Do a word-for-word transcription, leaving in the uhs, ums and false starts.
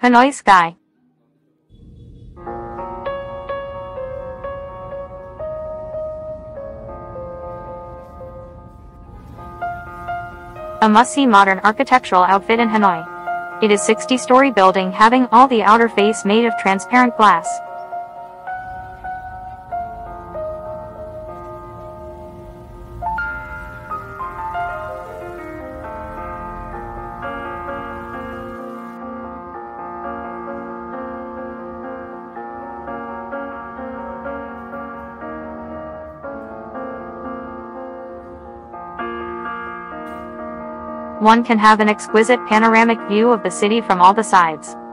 Hanoi Sky. A must-see modern architectural outfit in Hanoi. It is a sixty-story building having all the outer face made of transparent glass. One can have an exquisite panoramic view of the city from all the sides.